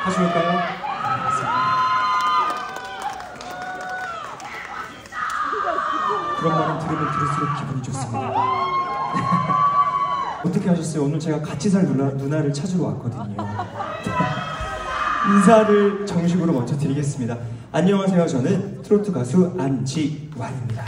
가져올까요? 그런 말은 들으면 들을수록 기분이 좋습니다. 어떻게 하셨어요? 오늘 제가 같이 살 누나를 찾으러 왔거든요. 인사를 정식으로 먼저 드리겠습니다. 안녕하세요. 저는 트로트 가수 안지완입니다.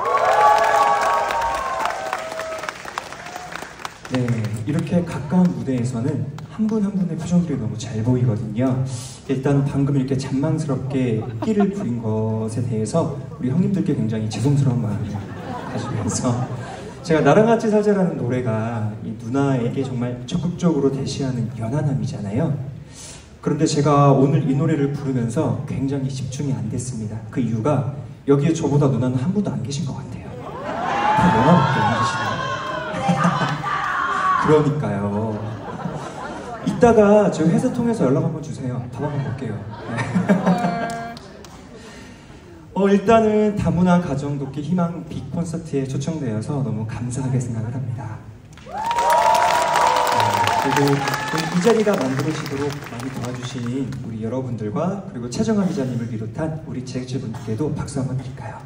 네, 이렇게 가까운 무대에서는 한 분 한 분의 표정들이 너무 잘 보이거든요. 일단 방금 이렇게 잔망스럽게 끼를 부린 것에 대해서 우리 형님들께 굉장히 죄송스러운 마음을 가지면서 제가 나랑 같이 살자라는 노래가 이 누나에게 정말 적극적으로 대시하는 연하남이잖아요. 그런데 제가 오늘 이 노래를 부르면서 굉장히 집중이 안 됐습니다. 그 이유가 여기에 저보다 누나는 한 분도 안 계신 것 같아요. 다 연하밖에 안 계시네요. 그러니까요. 이따가 저희 회사 통해서 연락 한번 주세요. 밥 한번 먹게요. 일단은 다문화 가정돕기 희망 빅 콘서트에 초청되어서 너무 감사하게 생각을 합니다. 그리고 이 자리가 만들어지도록 많이 도와주신 우리 여러분들과 그리고 최정아 기자님을 비롯한 우리 제작진분들께도 박수 한번 드릴까요?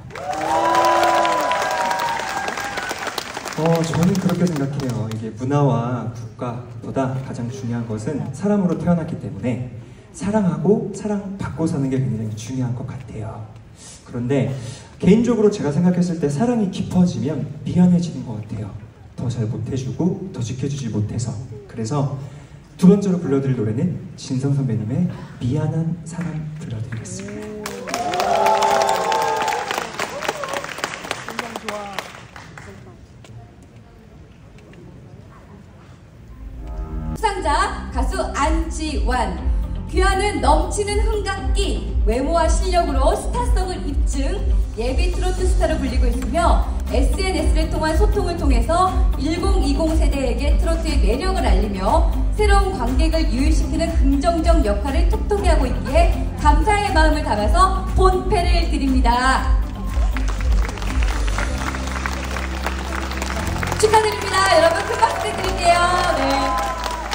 저는 그렇게 생각해요. 이게 문화와 국가보다 가장 중요한 것은 사람으로 태어났기 때문에 사랑하고 사랑받고 사는 게 굉장히 중요한 것 같아요. 그런데 개인적으로 제가 생각했을 때 사랑이 깊어지면 미안해지는 것 같아요. 더 잘 못해주고 더 지켜주지 못해서. 그래서 두 번째로 불러드릴 노래는 진성 선배님의 미안한 사람 불러드리겠습니다. 수상자 가수 안지완. 귀하는 넘치는 흥각기, 외모와 실력으로 스타성을 입증, 예비 트로트 스타로 불리고 있으며 SNS를 통한 소통을 통해서 1020 세대에게 트로트의 매력을 알리며 새로운 관객을 유입시키는 긍정적 역할을 톡톡히 하고 있기에 감사의 마음을 담아서 본패를 드립니다. 축하드립니다. 여러분 큰 박수 부탁드릴게요. 네.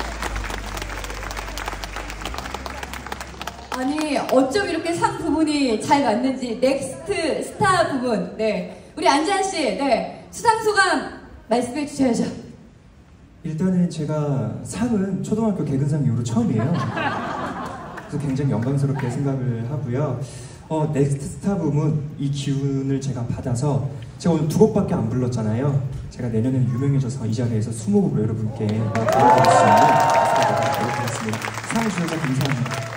아니 어쩜 이렇게 상 부분이 잘 맞는지. 넥스트 스타 부분. 네, 우리 안지완 씨, 네, 수상 소감 말씀해 주셔야죠. 일단은 제가 상은 초등학교 개근상 이후로 처음이에요. 그래서 굉장히 영광스럽게 생각을 하고요. 넥스트 스타 부문 이 기운을 제가 받아서 제가 오늘 2곡밖에 안 불렀잖아요. 제가 내년에는 유명해져서 이 자리에서 20곡으로 여러분께 보여드릴 수 있는 가수가 상 주셔서 감사합니다.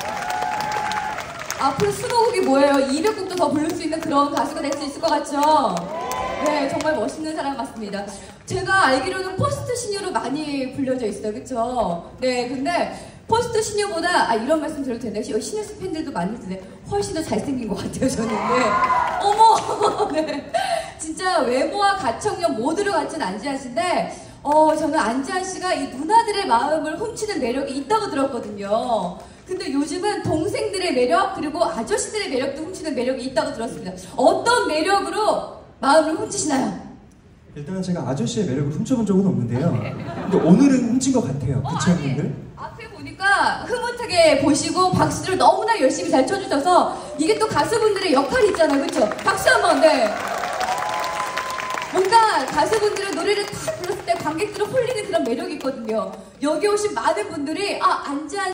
앞으로 20곡이 뭐예요? 200곡도 더 부를 수 있는 그런 가수가 될 수 있을 것 같죠? 네, 정말 멋있는 사람 같습니다. 제가 알기로는 포스트 시녀로 많이 불려져 있어요, 그쵸? 네, 근데 포스트 시녀보다, 이런 말씀 드려도 되나요? 시녀스 팬들도 많이 드네. 훨씬 더 잘생긴 것 같아요, 저는. 네. 어머! 네. 진짜 외모와 가창력 모두를 갖춘 안지완 씨인데, 저는 안지완 씨가 이 누나들의 마음을 훔치는 매력이 있다고 들었거든요. 근데 요즘은 동생들의 매력 그리고 아저씨들의 매력도 훔치는 매력이 있다고 들었습니다. 어떤 매력으로 마음을 훔치시나요? 일단은 제가 아저씨의 매력을 훔쳐본 적은 없는데요. 근데 오늘은 훔친 것 같아요. 그쵸, 형님들? 앞에 보니까 흐뭇하게 보시고 박수를 너무나 열심히 잘 쳐주셔서 이게 또 가수분들의 역할이 있잖아요. 그쵸? 박수 한번. 네. 뭔가 가수분들은 노래를 탁 불렀을 때 관객들을 홀리는 그런 매력이 있거든요. 여기 오신 많은 분들이 안지완